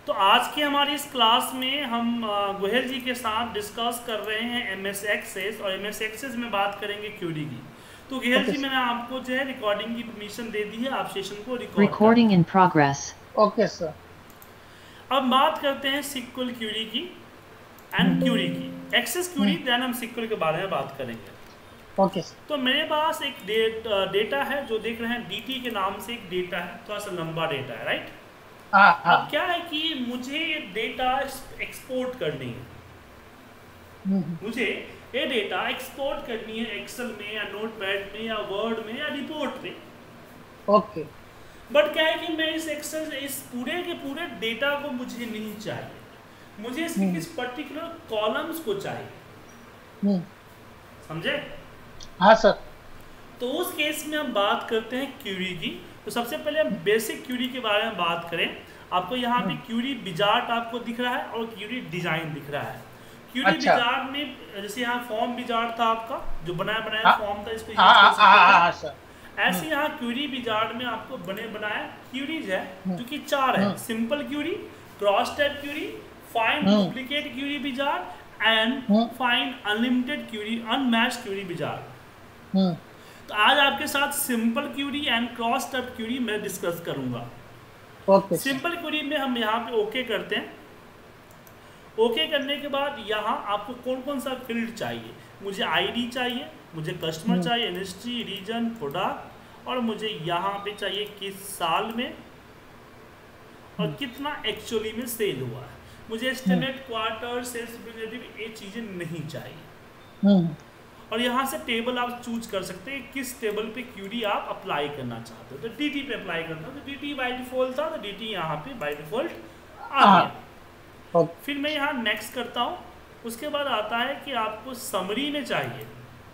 तो आज की हमारी इस क्लास में हम गोहेल जी के साथ डिस्कस कर रहे हैं एमएस एक्सेस, और एमएस एक्सेस में बात करेंगे क्यूरी की। तो गोहेल ओके जी, मैंने आपको जो है रिकॉर्डिंग की परमिशन दे दी है, आप सेशन को रिकॉर्ड कर Recording लें। in progress. Okay sir. अब बात करते हैं सिक्वल क्यूरी की एंड क्यूरी की, एक्सेस क्यूरी, देन हम सिक्वल के बारे में बात करेंगे। Okay sir. तो मेरे पास एक डेटा है जो देख रहे हैं, डीटी के नाम से एक डेटा है, थोड़ा सा लंबा डेटा है, राइट। हाँ अब हाँ। क्या है कि मुझे ये डेटा एक्सपोर्ट करनी है, मुझे ये डेटा एक्सपोर्ट करनी है एक्सेल में या नोटपैड में या वर्ड में या रिपोर्ट में। ओके। बट क्या है कि मैं इस एक्सेल इस पूरे के पूरे डेटा को मुझे नहीं चाहिए, मुझे इसके किस पर्टिकुलर कॉलम्स को चाहिए, समझे। हाँ सर। तो उस केस में हम बात करते हैं क्यूरी की। तो सबसे पहले हम बेसिक क्यूरी के बारे में बात करें। आपको यहाँ पे क्यूरी विजार्ट आपको दिख रहा है और क्यूरी डिजाइन दिख रहा है। क्यूरी अच्छा। विजार्ट में जैसे यहाँ फॉर्म विजार्ट था आपका, जो बनाया बनाया हाँ फॉर्म था, इसको यूज हाँ कर हाँ सकते हाँ थे। हाँ सर। ऐसे यहाँ क्यूरी विजार्ट में आपको बने बनाया क्यूरीज है, जो कि 4 है: simple query, cross type query, find duplicate query wizard and find unlimited query unmatched query wizard. तो आज आपके साथ simple query and cross type query मैं डिस्कस करूंगा। Okay sir. सिंपल क्यूरी में हम यहाँ पे ओके करते हैं। ओके करने के बाद यहाँ आपको कौन कौन सा फील्ड चाहिए, मुझे आईडी चाहिए, मुझे कस्टमर चाहिए, इंडस्ट्री, रीजन, प्रोडक्ट, और मुझे यहाँ पे चाहिए किस साल में और कितना एक्चुअली में सेल हुआ है। मुझे एस्टिमेट, क्वार्टर, सेल्स रिप्रेजेंटेटिव, ये चीज़ें नहीं चाहिए। और यहाँ से टेबल आप चूज कर सकते हैं किस टेबल पे क्यूरी आप अप्लाई करना चाहते हो। तो डीटी पे अप्लाई करना, तो डीटी बाय डिफॉल्ट था, तो डीटी यहाँ पे बाय डिफॉल्ट आ गया। फिर मैं यहाँ नेक्स्ट करता हूँ। उसके बाद आता है कि आपको समरी में चाहिए,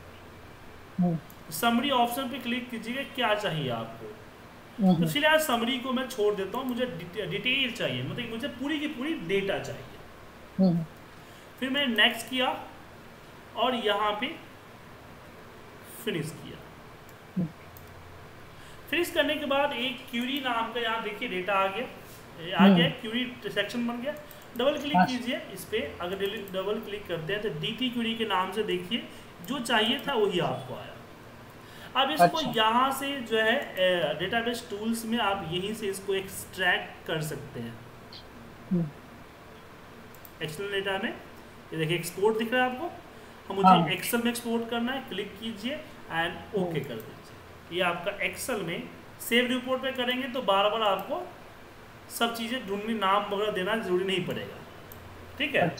समरी ऑप्शन पे क्लिक कीजिएगा, क्या चाहिए आपको। तो फिलहाल समरी को मैं छोड़ देता हूँ, मुझे डिटेल चाहिए, मतलब मुझे पूरी की पूरी डेटा चाहिए। फिर मैंने नेक्स्ट किया और यहाँ पे फिनिश किया। फिनिश करने के बाद एक क्यूरी नाम का यहाँ देखिए डेटा आ गया, क्यूरी सेक्शन बन गया। डबल क्लिक कीजिए इस पे। अगर डबल क्लिक करते हैं तो डीटी क्यूरी के नाम से देखिए जो चाहिए था वही आपको आया। अब इसको यहाँ से जो है डेटाबेस टूल्स में आप यहीं से इसको एक्सट्रैक्ट कर सकते हैं। एक्सेल डेटा में ये देखिए एक्सपोर्ट दिख रहा है आपको। मुझे एक्सेल में एक्सपोर्ट करना है, क्लिक कीजिए एंड ओके कर दीजिए। ये आपका एक्सेल में सेव रिपोर्ट पे करेंगे तो बार बार आपको सब चीज़ें ढूंढनी, नाम वगैरह देना जरूरी नहीं पड़ेगा, ठीक है।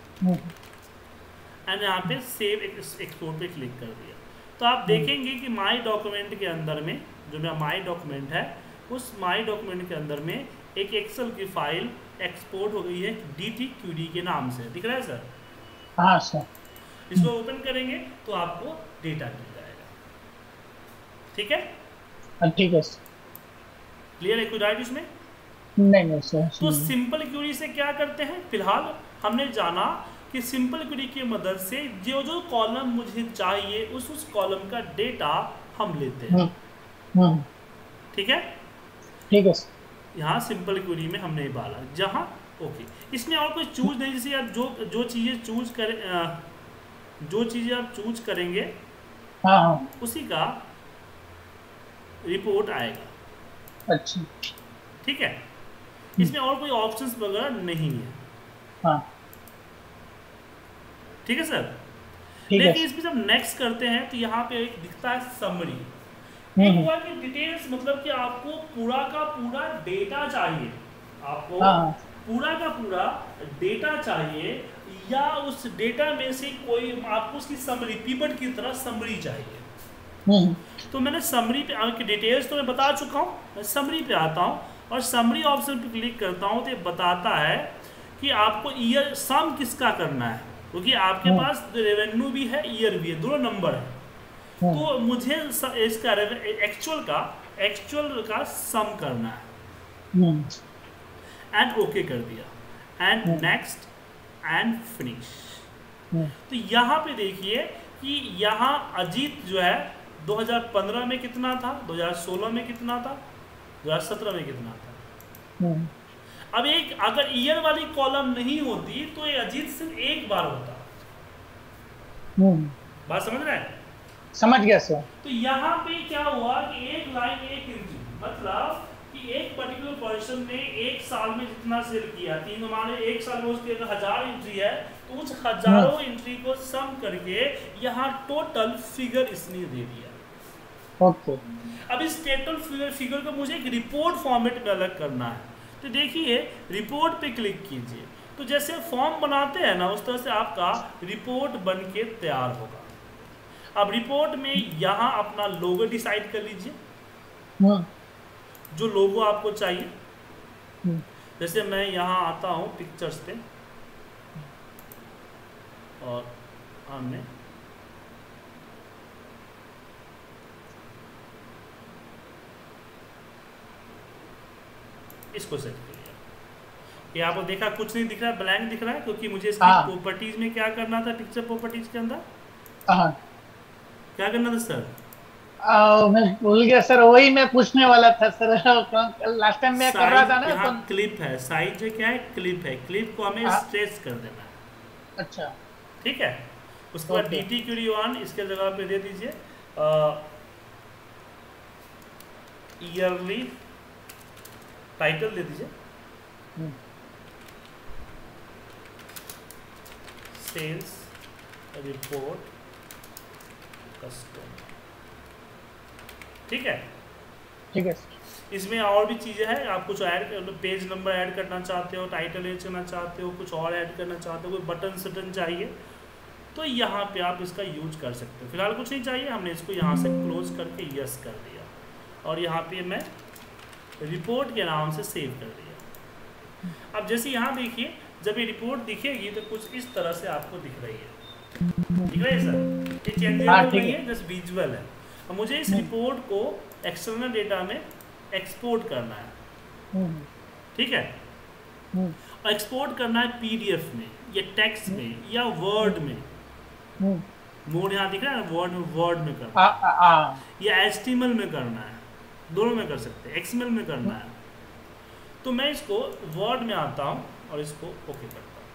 एंड यहाँ पे सेव एक्सपोर्ट पे क्लिक कर दिया तो आप देखेंगे कि माई डॉक्यूमेंट के अंदर में, जो मेरा माई डॉक्यूमेंट है, उस माई डॉक्यूमेंट के अंदर में एक एक्सेल की फाइल एक्सपोर्ट हो गई है डीटी क्यूरी के नाम से। दिख रहा है सर? हाँ सर। इसको ओपन करेंगे तो आपको डेटा मिल जाएगा, ठीक है। ठीक है। क्लियर है? कोई डाउट इसमें? नहीं सर। तो सिंपल क्यूरी से क्या करते हैं, फिलहाल हमने जाना कि सिंपल क्यूरी की मदद से जो जो कॉलम मुझे चाहिए उस कॉलम का डेटा हम लेते हैं, ठीक है। ठीक है। यहाँ सिंपल क्यूरी में हमने डाला जहाँ ओके। इसमें और कोई चूज नहीं, जैसे आप जो चीज़ें चूज करें, जो चीज़ें आप चूज करेंगे उसी का रिपोर्ट आएगा। अच्छा, ठीक है। इसमें और कोई ऑप्शंस वगैरह नहीं है। ठीक है सर। लेकिन इसमें जब नेक्स्ट करते हैं तो यहाँ पे एक दिखता है समरी। एक हुआ कि डिटेल्स, मतलब कि आपको पूरा का पूरा डेटा चाहिए, आपको पूरा का पूरा डेटा चाहिए, या उस डेटा में से कोई आपको उसकी समरी, पिवट की तरह समरी चाहिए। तो मैंने समरी पे आके, डिटेल्स तो मैं बता चुका हूँ, मैं समरी पे आता हूँ और समरी ऑप्शन पे क्लिक करता हूँ तो ये बताता है कि आपको ईयर सम किसका करना है, क्योंकि आपके पास रेवेन्यू भी है, ईयर भी है, दोनों नंबर है। तो मुझे इसका एक्चुअल का सम करना है एंड ओके कर दिया एंड नेक्स्ट एंड फिनिश। तो यहाँ पे देखिए कि यहाँ अजीत जो है 2015 में कितना था, 2016 में कितना था, 2017 में कितना था। अब एक अगर ईयर वाली कॉलम नहीं होती तो ये अजीत सिर्फ एक बार होता। बात समझ रहे हैं? समझ गया सर। तो यहाँ पे क्या हुआ कि एक लाइन एक एंट्री, मतलब कि एक पर्टिकुलर पर्सन ने एक साल में जितना सेल किया, 3 हमारे एक साल में उसकी अगर 1000 एंट्री है तो उस हजारों एंट्री को सम करके यहाँ टोटल फिगर इसने दे दिया। ओके। अब इस टोटल फिगर को मुझे एक रिपोर्ट फॉर्मेट में अलग करना है। तो देखिए रिपोर्ट पे क्लिक कीजिए, तो जैसे फॉर्म बनाते हैं ना उस तरह से आपका रिपोर्ट बन के तैयार होगा। अब रिपोर्ट में यहाँ अपना लोगो डिसाइड कर लीजिए, जो लोगो आपको चाहिए। जैसे मैं यहाँ आता हूँ पिक्चर्स पे और हमने इसको सेट कर लिया। ये आपको देखा कुछ नहीं दिख रहा है, ब्लैंक दिख रहा है, क्योंकि मुझे इसकी प्रॉपर्टीज में क्या करना था, पिक्चर प्रॉपर्टीज के अंदर क्या करना था सर? मैं भूल गया सर, वही मैं पूछने वाला था सर। लास्ट टाइम मैं कर रहा था ना। यहाँ क्लिप है, साइज जो क्या है क्लिप है, क्लिप को हमें स्ट्रेच कर देना है। अच्छा ठीक है। उसके बाद dt क्यूरी 1 इसके जगह पे दे दीजिए ईयरली टाइटल दे दीजिए, सेल्स रिपोर्ट कस्टमर। ठीक है, ठीक है। इसमें और भी चीज़ें हैं, आप कुछ ऐड पेज नंबर ऐड करना चाहते हो, टाइटल ऐड करना चाहते हो, कुछ और ऐड करना चाहते हो, कोई बटन सटन चाहिए तो यहाँ पे आप इसका यूज कर सकते हो। फिलहाल कुछ नहीं चाहिए, हमने इसको यहाँ से क्लोज करके यस कर दिया और यहाँ पे मैं रिपोर्ट के नाम से सेव कर दिया। अब जैसे यहाँ देखिए जब ये रिपोर्ट दिखेगी तो कुछ इस तरह से आपको दिख रही है, दिख रही है सर? ये चेंजेबल नहीं है, जस्ट विजुअल है। अब मुझे इस रिपोर्ट को एक्सटर्नल डेटा में एक्सपोर्ट करना है। ठीक है, और एक्सपोर्ट करना है पीडीएफ में या टेक्स्ट में या वर्ड में। मोड यहाँ दिख रहा है, वर्ड में करना है या एचटीएमएल में करना है, दोनों में कर सकते हैं, एक्सएमएल में करना है। तो मैं इसको वर्ड में आता हूँ और इसको ओके करता हूँ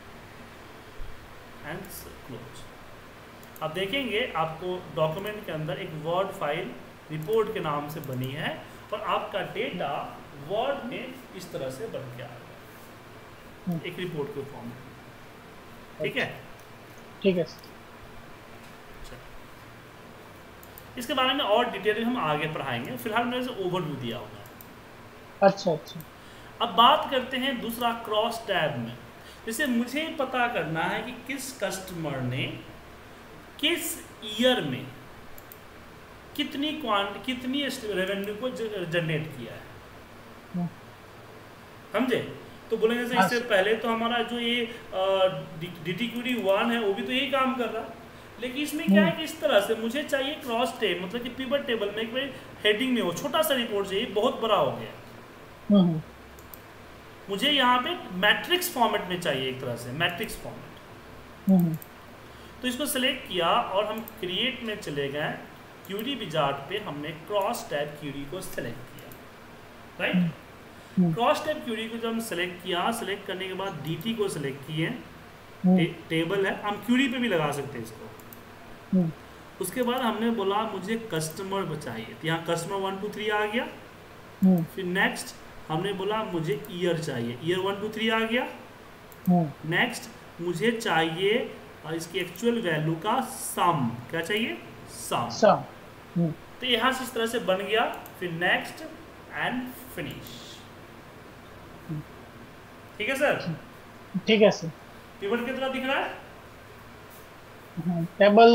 एंड क्लोज। अब देखेंगे आपको डॉक्यूमेंट के अंदर एक वर्ड फाइल रिपोर्ट के नाम से बनी है और आपका डेटा वर्ड में इस तरह से बन के आ रहा है, एक रिपोर्ट के फॉर्म में। ठीक है, ठीक है। इसके बारे में और डिटेल हम आगे पढ़ाएंगे, फिलहाल मैंने इसे ओवरव्यू दिया हुआ है। अच्छा अच्छा। अब बात करते हैं दूसरा क्रॉस टैब में। जैसे मुझे पता करना है कि किस कस्टमर ने किस ईयर में कितनी रेवेन्यू को जनरेट किया है, समझे? तो बोलेंगे जैसे इससे पहले तो हमारा जो ये dt क्यूरी 1 है वो भी तो यही काम कर रहा है, लेकिन इसमें क्या है कि इस तरह से मुझे चाहिए क्रॉस टेब, मतलब कि पिवट टेबल में एक बार हेडिंग में हो, छोटा सा रिपोर्ट चाहिए, बहुत बड़ा हो गया। मुझे यहाँ पे मैट्रिक्स फॉर्मेट में चाहिए, एक तरह से मैट्रिक्स फॉर्मेट। तो इसको सिलेक्ट किया और हम क्रिएट में चले गए, क्यूरी विजार्ड पे हमने क्रॉस टैब क्यूरी को सिलेक्ट किया, राइट? क्रॉस टैब क्यूरी को जब हम सिलेक्ट किया, सिलेक्ट करने के बाद dt को सिलेक्ट किए, टेबल है, हम क्यूरी पे भी लगा सकते हैं इसको। उसके बाद हमने बोला मुझे कस्टमर चाहिए, तो यहाँ कस्टमर 1 2 3 आ गया। फिर नेक्स्ट हमने बोला मुझे ईयर चाहिए, ईयर 1 2 3 आ गया। नेक्स्ट मुझे चाहिए इसकी एक्चुअल वैल्यू का सम, क्या चाहिए? सम। तो यहाँ से इस तरह से बन गया। फिर नेक्स्ट एंड फिनिश। ठीक है सर? ठीक है सर। पिवट कितना दिख रहा है? टेबल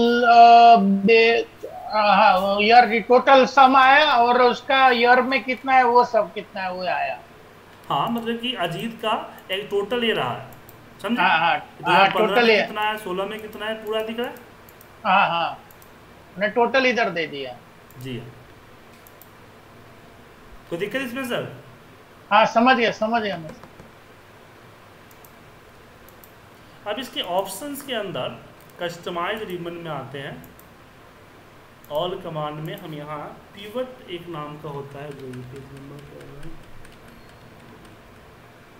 ईयर टोटल सम आया और उसका ईयर में कितना है वो सब कितना है वो आया। हाँ, मतलब कि अजीत का एक टोटल ये रहा है, समझे? टोटल कितना है, 16 में कितना है, पूरा दिख रहा है। हाँ, मैंने टोटल इधर दे दिया। जी हाँ, कोई दिक्कत इसमें सर? हाँ, समझ गया मैं। अब इसके ऑप्शंस के अंदर कस्टमाइज रिबन में आते हैं। ऑल कमांड में हम यहाँ पिवट एक नाम का होता है, जो पेज नंबर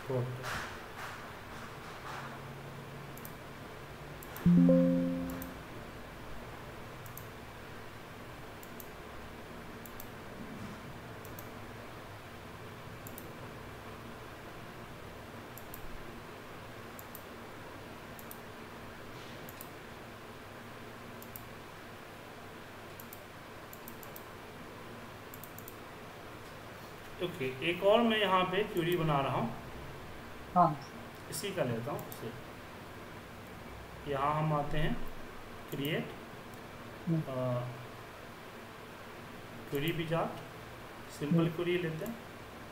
छोड़ ओके एक और मैं यहाँ पे क्यूरी बना रहा हूँ। हाँ इसी का लेता हूँ इसे। यहाँ हम आते हैं create query wizard, simple query लेते हैं।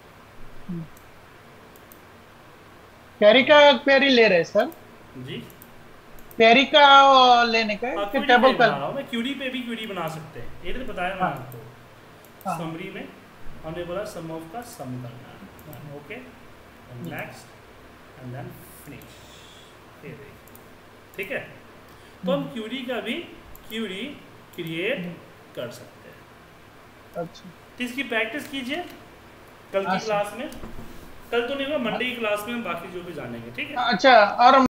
क्वेरी का क्वेरी ले रहे हैं सर जी क्वेरी का लेने का कि टेबल का? बना रहा हूँ मैं, क्वेरी पे भी क्वेरी बना सकते हैं, ये तो बताया मैंने आपको। समरी में हमने बोला सम ऑफ का सम करना है, okay next and then finish, ये देखिए ठीक है। तो हम क्यूरी का भी क्यूरी क्रिएट कर सकते हैं। अच्छा तो इसकी प्रैक्टिस कीजिए कल की क्लास में। कल तो नहीं होगा, मंडे की क्लास में हम बाकी जो भी जानेंगे, ठीक है। अच्छा और